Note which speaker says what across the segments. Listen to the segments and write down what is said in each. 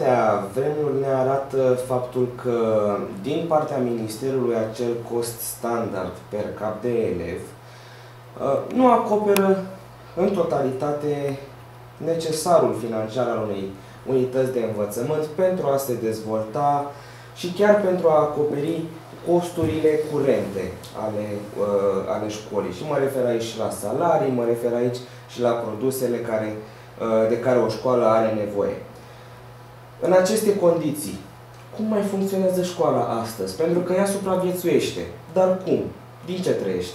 Speaker 1: ultimele vremuri ne arată faptul că din partea Ministerului acel cost standard per cap de elev nu acoperă în totalitate necesarul financiar al unei unități de învățământ pentru a se dezvolta și chiar pentru a acoperi costurile curente ale școlii. Și mă refer aici și la salarii, mă refer aici și la produsele de care o școală are nevoie. În aceste condiții, cum mai funcționează școala astăzi? Pentru că ea supraviețuiește. Dar cum? Din ce trăiește?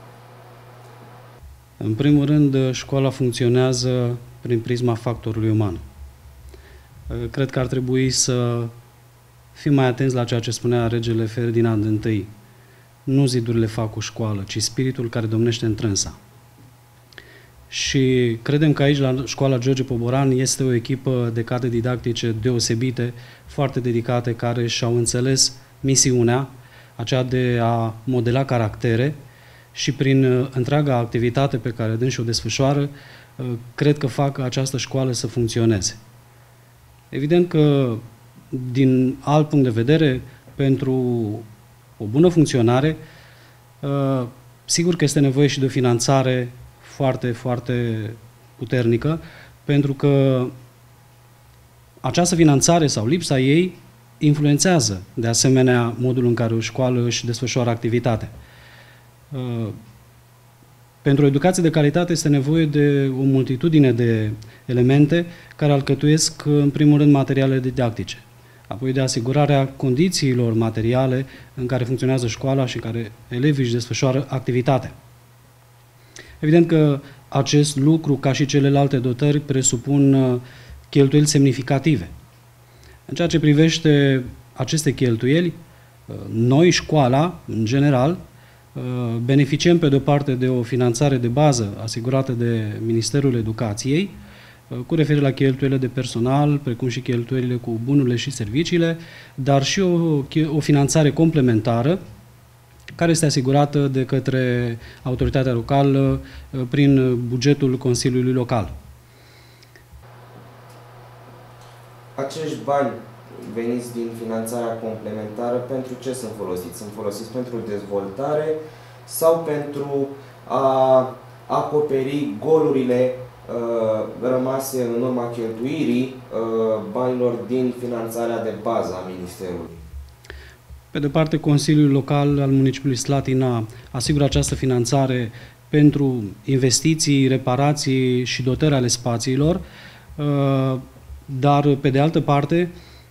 Speaker 2: În primul rând, școala funcționează prin prisma factorului uman. Cred că ar trebui să fim mai atenți la ceea ce spunea regele Ferdinand I. Nu zidurile fac o școală, ci spiritul care domnește întrânsa. Și credem că aici, la Școala George Poboran, este o echipă de cadre didactice deosebite, foarte dedicate, care și-au înțeles misiunea, aceea de a modela caractere și prin întreaga activitate pe care dânsi o desfășoară, cred că fac această școală să funcționeze. Evident că, din alt punct de vedere, pentru o bună funcționare, sigur că este nevoie și de o finanțare foarte, foarte puternică, pentru că această finanțare sau lipsa ei influențează, de asemenea, modul în care o școală își desfășoară activitatea. Pentru o educație de calitate este nevoie de o multitudine de elemente care alcătuiesc, în primul rând, materiale didactice, apoi de asigurarea condițiilor materiale în care funcționează școala și în care elevii își desfășoară activitatea. Evident că acest lucru, ca și celelalte dotări, presupun cheltuieli semnificative. În ceea ce privește aceste cheltuieli, noi, școala, în general, beneficiem pe de-o parte de o finanțare de bază asigurată de Ministerul Educației, cu referire la cheltuielile de personal, precum și cheltuielile cu bunurile și serviciile, dar și o finanțare complementară, care este asigurată de către autoritatea locală prin bugetul Consiliului Local.
Speaker 1: Acești bani veniți din finanțarea complementară, pentru ce sunt folosiți? Sunt folosiți pentru dezvoltare sau pentru a acoperi golurile rămase în urma cheltuirii banilor din finanțarea de bază a Ministerului?
Speaker 2: Pe de parte, Consiliul Local al Municipiului Slatina asigură această finanțare pentru investiții, reparații și dotări ale spațiilor, dar, pe de altă parte,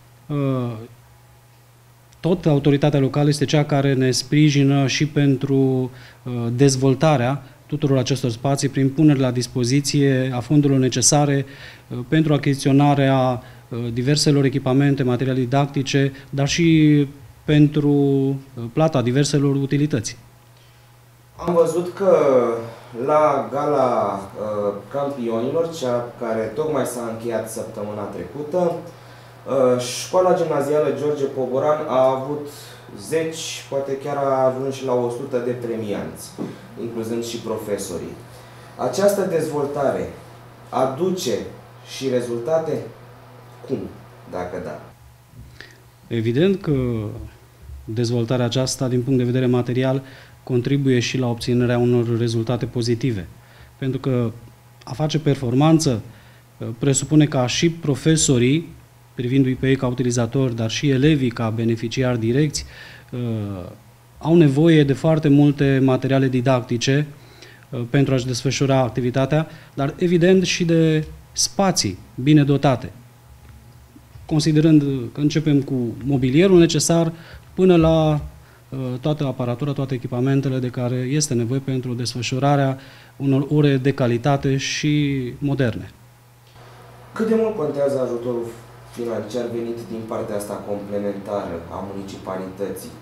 Speaker 2: tot autoritatea locală este cea care ne sprijină și pentru dezvoltarea tuturor acestor spații prin punerea la dispoziție a fondurilor necesare pentru achiziționarea diverselor echipamente, materiale didactice, dar și pentru plata diverselor utilități.
Speaker 1: Am văzut că la Gala Campionilor, cea care tocmai s-a încheiat săptămâna trecută, Școala Gimnazială George Poboran a avut 10, poate chiar a ajuns și la 100 de premianți, incluzând și profesorii. Această dezvoltare aduce și rezultate? Cum, dacă da?
Speaker 2: Evident că dezvoltarea aceasta, din punct de vedere material, contribuie și la obținerea unor rezultate pozitive. Pentru că a face performanță presupune ca și profesorii, privindu-i pe ei ca utilizatori, dar și elevii ca beneficiari direcți, au nevoie de foarte multe materiale didactice pentru a-și desfășura activitatea, dar evident și de spații bine dotate. Considerând că începem cu mobilierul necesar până la toată aparatura, toate echipamentele de care este nevoie pentru desfășurarea unor ore de calitate și moderne.
Speaker 1: Cât de mult contează ajutorul financiar venit din partea asta complementară a municipalității?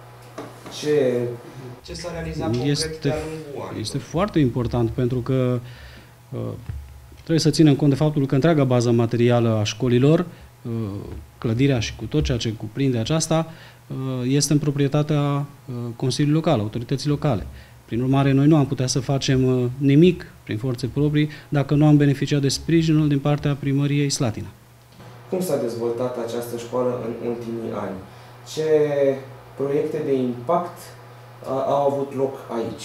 Speaker 1: Ce s-a realizat concret de-a lungul anilor?
Speaker 2: Este foarte important, pentru că trebuie să ținem cont de faptul că întreaga bază materială a școlilor, clădirea și cu tot ceea ce cuprinde aceasta, este în proprietatea Consiliului Local, autorității locale. Prin urmare, noi nu am putea să facem nimic prin forțe proprii dacă nu am beneficiat de sprijinul din partea primăriei Slatina.
Speaker 1: cum s-a dezvoltat această școală în ultimii ani. Ce proiecte de impact au avut loc aici?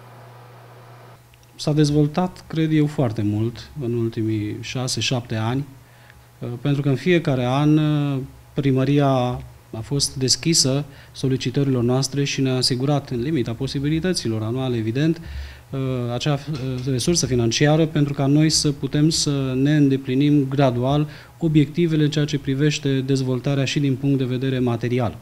Speaker 2: S-a dezvoltat, cred eu, foarte mult în ultimii 6-7 ani, pentru că în fiecare an primăria a fost deschisă solicitărilor noastre și ne-a asigurat, în limita posibilităților anuale, evident, acea resursă financiară pentru ca noi să putem să ne îndeplinim gradual obiectivele în ceea ce privește dezvoltarea și din punct de vedere material.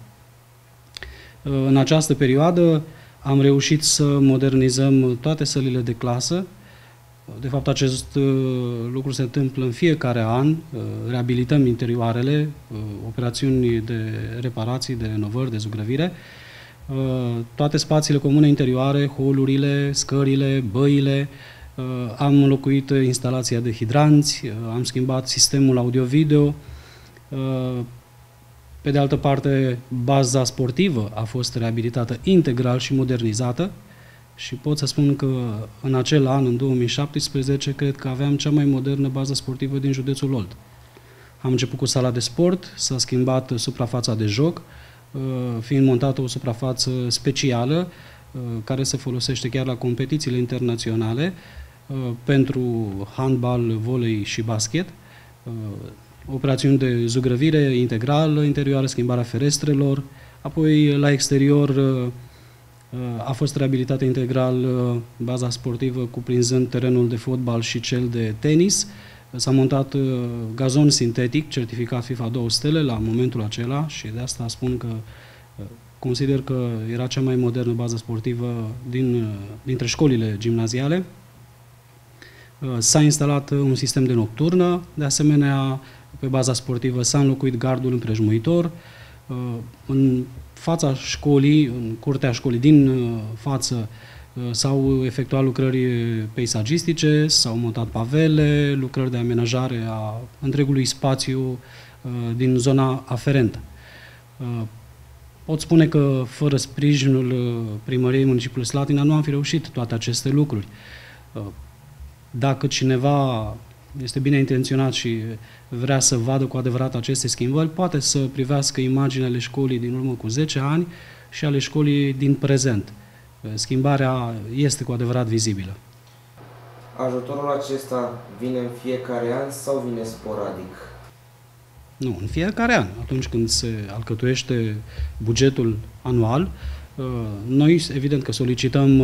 Speaker 2: În această perioadă am reușit să modernizăm toate sălile de clasă. De fapt, acest lucru se întâmplă în fiecare an. Reabilităm interioarele, operațiuni de reparații, de renovări, de zugrăvire. Toate spațiile comune interioare, holurile, scările, băile. Am înlocuit instalația de hidranți, am schimbat sistemul audio-video. Pe de altă parte, baza sportivă a fost reabilitată integral și modernizată și pot să spun că în acel an, în 2017, cred că aveam cea mai modernă bază sportivă din județul Olt. Am început cu sala de sport, s-a schimbat suprafața de joc, fiind montată o suprafață specială care se folosește chiar la competițiile internaționale pentru handbal, volei și basket. Operațiuni de zugrăvire integrală, interioară, schimbarea ferestrelor, apoi la exterior a fost reabilitată integral baza sportivă cuprinzând terenul de fotbal și cel de tenis. S-a montat gazon sintetic, certificat FIFA 2 stele la momentul acela și de asta spun că consider că era cea mai modernă bază sportivă dintre școlile gimnaziale. S-a instalat un sistem de nocturnă, de asemenea, pe baza sportivă s-a înlocuit gardul împrejmuitor. În fața școlii, în curtea școlii din față, s-au efectuat lucrări peisagistice, s-au montat pavele, lucrări de amenajare a întregului spațiu din zona aferentă. Pot spune că fără sprijinul primăriei municipiului Slatina nu am fi reușit toate aceste lucruri. Dacă cineva este bine intenționat și vrea să vadă cu adevărat aceste schimbări, poate să privească imaginele școlii din urmă cu 10 ani și ale școlii din prezent. Schimbarea este cu adevărat vizibilă.
Speaker 1: Ajutorul acesta vine în fiecare an sau vine sporadic?
Speaker 2: Nu, în fiecare an. Atunci când se alcătuiește bugetul anual, noi evident că solicităm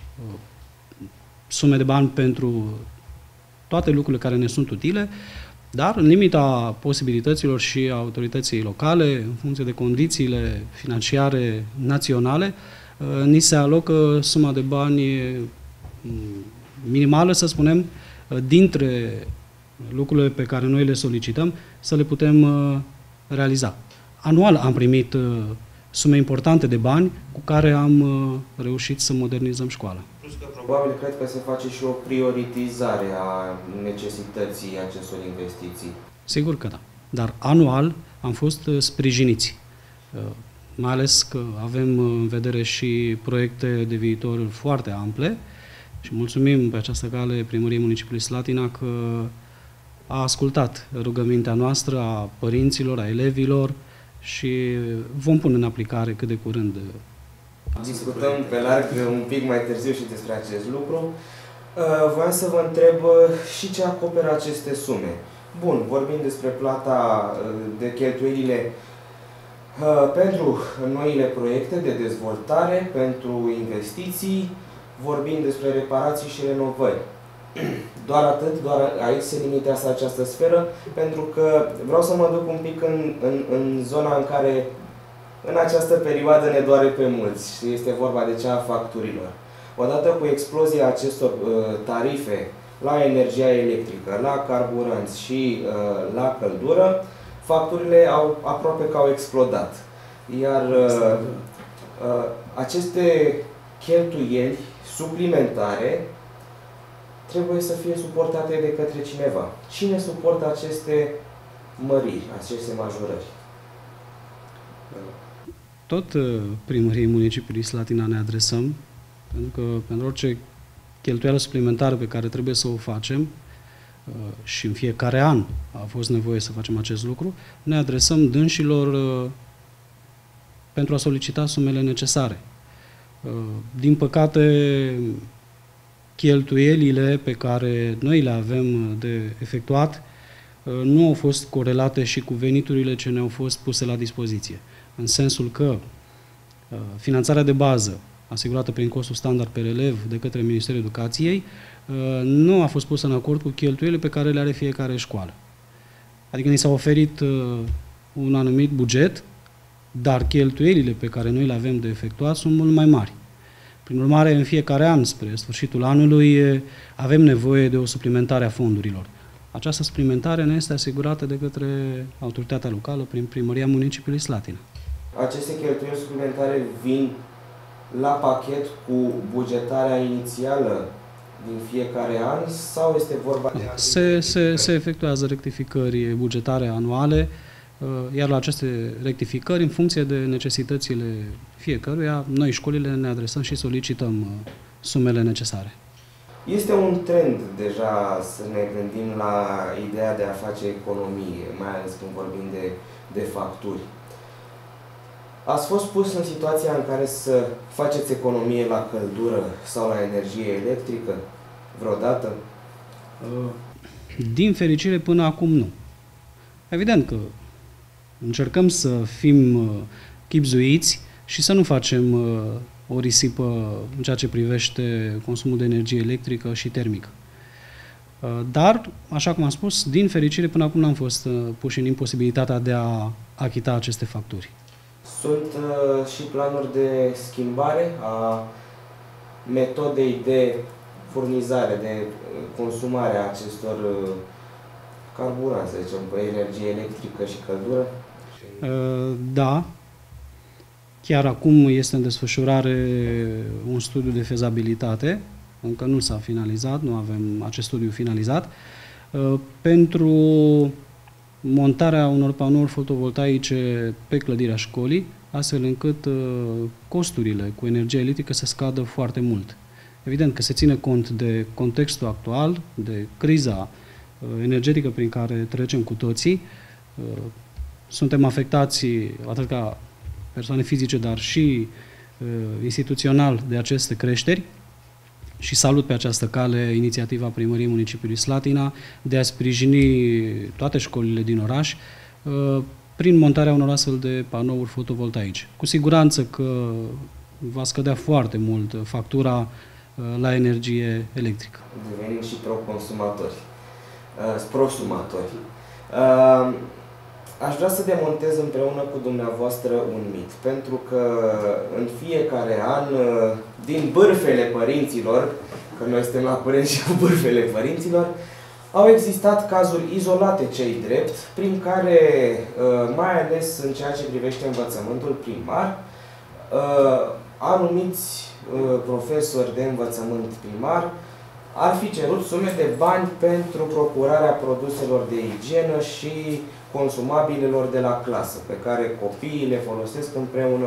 Speaker 2: sume de bani pentru toate lucrurile care ne sunt utile, dar în limita posibilităților și autorității locale, în funcție de condițiile financiare naționale, ni se alocă suma de bani minimală, să spunem, dintre lucrurile pe care noi le solicităm, să le putem realiza. Anual am primit sume importante de bani cu care am reușit să modernizăm școala.
Speaker 1: Plus că probabil cred că se face și o prioritizare a necesității acestor investiții.
Speaker 2: Sigur că da. Dar anual am fost sprijiniți. Mai ales că avem în vedere și proiecte de viitor foarte ample și mulțumim pe această cale Primăriei Municipiului Slatina că a ascultat rugămintea noastră a părinților, a elevilor și vom pune în aplicare cât de curând.
Speaker 1: Discutăm pe larg un pic mai târziu și despre acest lucru. Voiam să vă întreb și ce acoperă aceste sume. Bun, vorbim despre plata de cheltuielile pentru noile proiecte de dezvoltare, pentru investiții, vorbim despre reparații și renovări. Doar atât, doar aici se limitează această sferă, pentru că vreau să mă duc un pic în zona în care în această perioadă ne doare pe mulți și este vorba de cea a facturilor. Odată cu explozia acestor tarife la energia electrică, la carburanți și la căldură, facturile aproape că au explodat. Iar aceste cheltuieli suplimentare trebuie să fie suportate de către cineva. Cine suportă aceste măriri, aceste majorări?
Speaker 2: Tot Primăriei Municipiului Slatina ne adresăm, pentru că pentru orice cheltuială suplimentară pe care trebuie să o facem, și în fiecare an a fost nevoie să facem acest lucru, ne adresăm dânșilor pentru a solicita sumele necesare. Din păcate, cheltuielile pe care noi le avem de efectuat nu au fost corelate și cu veniturile ce ne-au fost puse la dispoziție. În sensul că finanțarea de bază asigurată prin costul standard per elev de către Ministerul Educației nu a fost pusă în acord cu cheltuielile pe care le are fiecare școală. Adică ni s-a oferit un anumit buget, dar cheltuielile pe care noi le avem de efectuat sunt mult mai mari. Prin urmare, în fiecare an, spre sfârșitul anului, avem nevoie de o suplimentare a fondurilor. Această suplimentare ne este asigurată de către autoritatea locală prin Primăria Municipiului Slatina. Aceste cheltuieli suplimentare vin la pachet cu bugetarea inițială din fiecare an sau este vorba de... Se efectuează rectificări bugetare anuale, iar la aceste rectificări, în funcție de necesitățile fiecăruia, noi, școlile, ne adresăm și solicităm sumele necesare. Este un trend deja să ne gândim la ideea de a face economie, mai ales când vorbim de facturi. Ați fost pus în situația în care să faceți economie la căldură sau la energie electrică vreodată? Din fericire, până acum nu. Evident că încercăm să fim chibzuiți și să nu facem o risipă în ceea ce privește consumul de energie electrică și termică. Dar, așa cum am spus, din fericire până acum n-am fost puși în imposibilitatea de a achita aceste facturi. Sunt și planuri de schimbare a metodei de furnizare, de consumare a acestor carburanți, să zicem, pe energie electrică și căldură? Da. Chiar acum este în desfășurare un studiu de fezabilitate, încă nu s-a finalizat, nu avem acest studiu finalizat, pentru montarea unor panouri fotovoltaice pe clădirea școlii, astfel încât costurile cu energie electrică să scadă foarte mult. Evident că se ține cont de contextul actual, de criza energetică prin care trecem cu toții. Suntem afectați atât ca persoane fizice, dar și instituțional de aceste creșteri și salut pe această cale inițiativa Primăriei Municipiului Slatina de a sprijini toate școlile din oraș prin montarea unor astfel de panouri fotovoltaice. Cu siguranță că va scădea foarte mult factura la energie electrică. Devenim și prosumatori. Aș vrea să demontez împreună cu dumneavoastră un mit, pentru că în fiecare an, din bârfele părinților, că noi suntem la curent și cu bârfele părinților, au existat cazuri izolate, cei drept, prin care, mai ales în ceea ce privește învățământul primar, anumiți profesori de învățământ primar ar fi cerut sume de bani pentru procurarea produselor de igienă și consumabilelor de la clasă, pe care copiii le folosesc împreună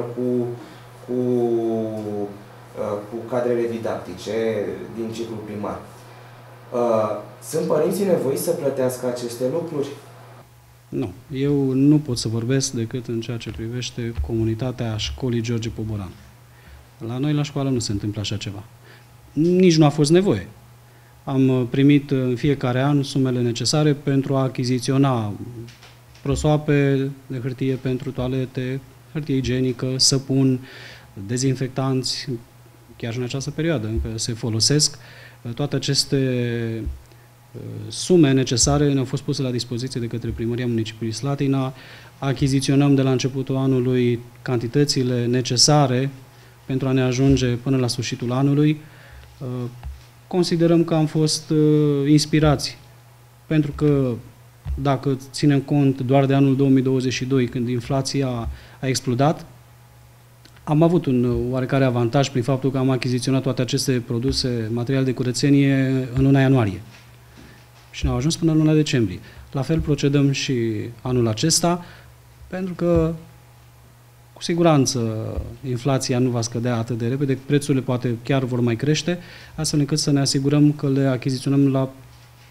Speaker 2: cu cadrele didactice din ciclul primar. Sunt părinții nevoiți să plătească aceste lucruri? Nu. Eu nu pot să vorbesc decât în ceea ce privește comunitatea școlii George Poboran. La noi, la școală, nu se întâmplă așa ceva. Nici nu a fost nevoie. Am primit în fiecare an sumele necesare pentru a achiziționa prosoape de hârtie pentru toalete, hârtie igienică, săpun, dezinfectanți, chiar și în această perioadă încă se folosesc. Toate aceste sume necesare ne-au fost puse la dispoziție de către Primăria Municipiului Slatina. Achiziționăm de la începutul anului cantitățile necesare pentru a ne ajunge până la sfârșitul anului. Considerăm că am fost inspirați, pentru că dacă ținem cont doar de anul 2022, când inflația a explodat, am avut un oarecare avantaj prin faptul că am achiziționat toate aceste produse, materiale de curățenie, în luna ianuarie. Și ne-au ajuns până în luna decembrie. La fel procedăm și anul acesta, pentru că cu siguranță inflația nu va scădea atât de repede, prețurile poate chiar vor mai crește, astfel încât să ne asigurăm că le achiziționăm la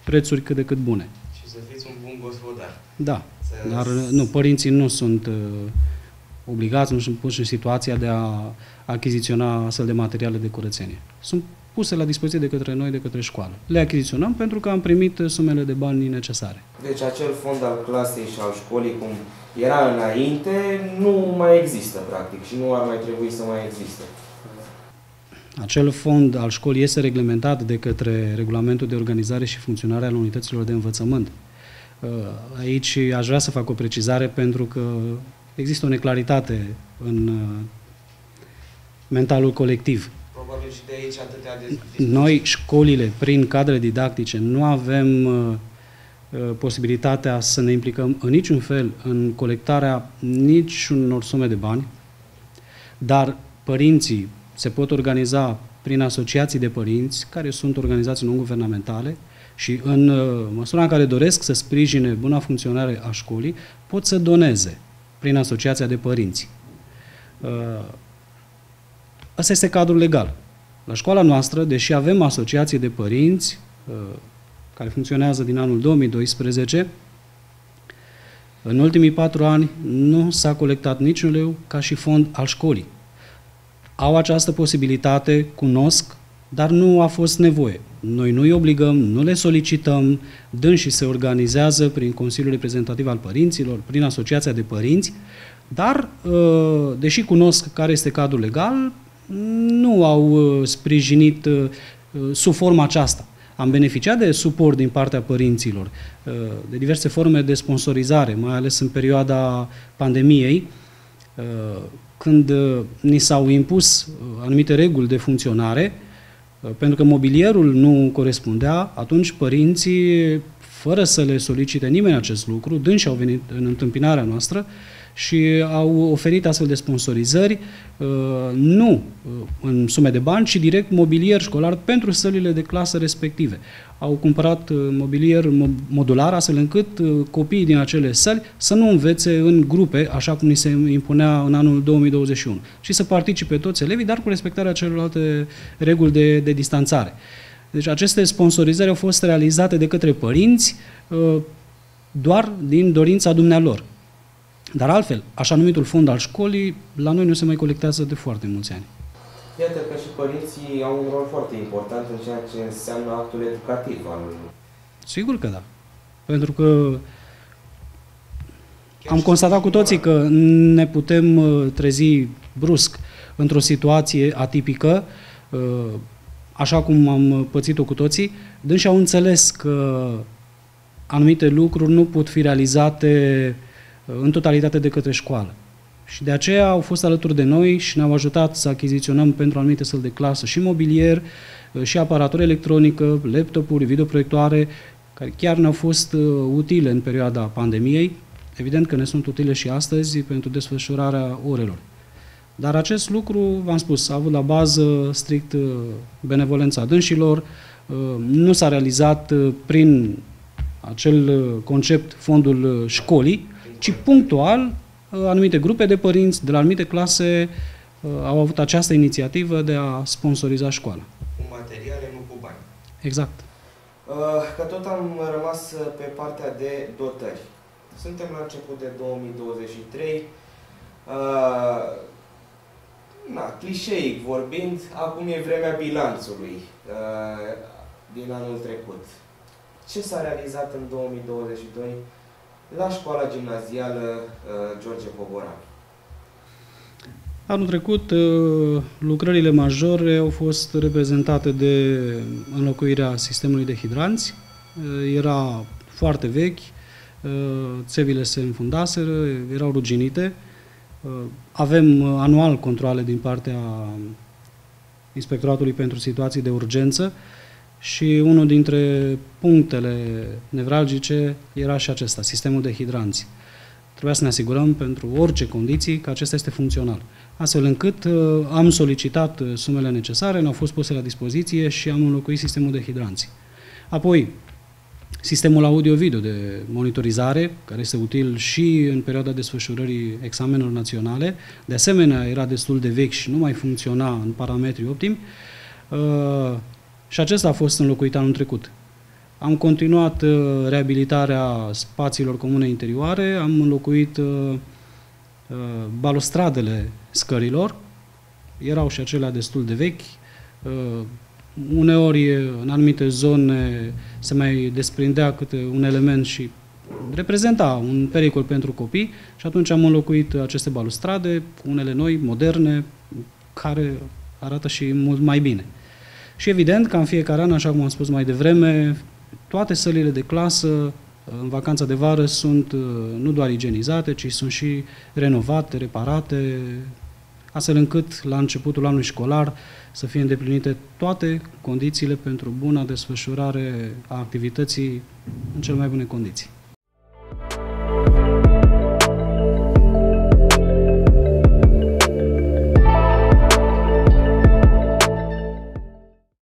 Speaker 2: prețuri cât de cât bune.
Speaker 1: Și să fiți un bun gospodar.
Speaker 2: Da, dar nu, părinții nu sunt obligați, nu sunt puși în situația de a achiziționa astfel de materiale de curățenie. Sunt puse la dispoziție de către noi, de către școală. Le achiziționăm pentru că am primit sumele de bani necesare.
Speaker 1: Deci acel fond al clasei și al școlii, cum era înainte, nu mai există, practic, și nu ar mai trebui să mai existe.
Speaker 2: Acel fond al școlii este reglementat de către Regulamentul de Organizare și Funcționare al Unităților de Învățământ. Aici aș vrea să fac o precizare pentru că există o neclaritate în mentalul colectiv.
Speaker 1: Probabil și de aici atâtea
Speaker 2: Noi, școlile, prin cadre didactice, nu avem posibilitatea să ne implicăm în niciun fel în colectarea niciunor sume de bani, dar părinții se pot organiza prin asociații de părinți, care sunt organizații non-guvernamentale, și în măsura în care doresc să sprijine buna funcționare a școlii, pot să doneze prin asociația de părinți. Asta este cadrul legal. La școala noastră, deși avem asociații de părinți care funcționează din anul 2012, în ultimii 4 ani nu s-a colectat niciun leu ca și fond al școlii. Au această posibilitate, cunosc, dar nu a fost nevoie. Noi nu îi obligăm, nu le solicităm, dânsii se organizează prin Consiliul Reprezentativ al Părinților, prin Asociația de Părinți, dar, deși cunosc care este cadrul legal, nu au sprijinit sub forma aceasta. Am beneficiat de suport din partea părinților, de diverse forme de sponsorizare, mai ales în perioada pandemiei, când ni s-au impus anumite reguli de funcționare, pentru că mobilierul nu corespundea, atunci părinții, fără să le solicite nimeni acest lucru, dânsi au venit în întâmpinarea noastră și au oferit astfel de sponsorizări, nu în sume de bani, ci direct mobilier școlar pentru sălile de clasă respective. Au cumpărat mobilier modular, astfel încât copiii din acele săli să nu învețe în grupe, așa cum ni se impunea în anul 2021, ci să participe toți elevii, dar cu respectarea celorlalte reguli de distanțare. Deci aceste sponsorizări au fost realizate de către părinți doar din dorința dumnealor. Dar altfel, așa numitul fond al școlii, la noi nu se mai colectează de foarte mulți ani.
Speaker 1: Iată că și părinții au un rol foarte important în ceea ce înseamnă actul educativ al...
Speaker 2: Sigur că da. Pentru că am constatat cu toții că ne putem trezi brusc într-o situație atipică, așa cum am pățit-o cu toții, dânsii au înțeles că anumite lucruri nu pot fi realizate în totalitate de către școală. Și de aceea au fost alături de noi și ne-au ajutat să achiziționăm pentru anumite săli de clasă și mobilier, și aparatură electronică, laptopuri, videoproiectoare, care chiar ne-au fost utile în perioada pandemiei. Evident că ne sunt utile și astăzi pentru desfășurarea orelor. Dar acest lucru, v-am spus, a avut la bază strict benevolența dânșilor, nu s-a realizat prin acel concept fondul școlii, ci punctual anumite grupe de părinți de la anumite clase au avut această inițiativă de a sponsoriza școala.
Speaker 1: Cu materiale, nu cu bani.
Speaker 2: Exact.
Speaker 1: Că tot am rămas pe partea de dotări. Suntem la început de 2023. Clișeic vorbind, acum e vremea bilanțului din anul trecut. Ce s-a realizat în 2022 la școala gimnazială George Pogoran?
Speaker 2: Anul trecut, lucrările majore au fost reprezentate de înlocuirea sistemului de hidranți. Era foarte vechi, țevile se înfundaseră, erau ruginite. Avem anual controale din partea Inspectoratului pentru Situații de Urgență și unul dintre punctele nevralgice era și acesta, sistemul de hidranți. Trebuia să ne asigurăm pentru orice condiții că acesta este funcțional. Astfel încât am solicitat sumele necesare, ne-au fost puse la dispoziție și am înlocuit sistemul de hidranți. Apoi, sistemul audio-video de monitorizare, care este util și în perioada desfășurării examenelor naționale, de asemenea era destul de vechi și nu mai funcționa în parametri optimi, și acesta a fost înlocuit anul trecut. Am continuat reabilitarea spațiilor comune interioare, am înlocuit balustradele scărilor, erau și acelea destul de vechi, uneori în anumite zone se mai desprindea câte un element și reprezenta un pericol pentru copii și atunci am înlocuit aceste balustrade cu unele noi, moderne, care arată și mult mai bine. Și evident că în fiecare an, așa cum am spus mai devreme, toate sălile de clasă în vacanța de vară sunt nu doar igienizate, ci sunt și renovate, reparate, astfel încât la începutul anului școlar să fie îndeplinite toate condițiile pentru buna desfășurare a activității în cele mai bune condiții.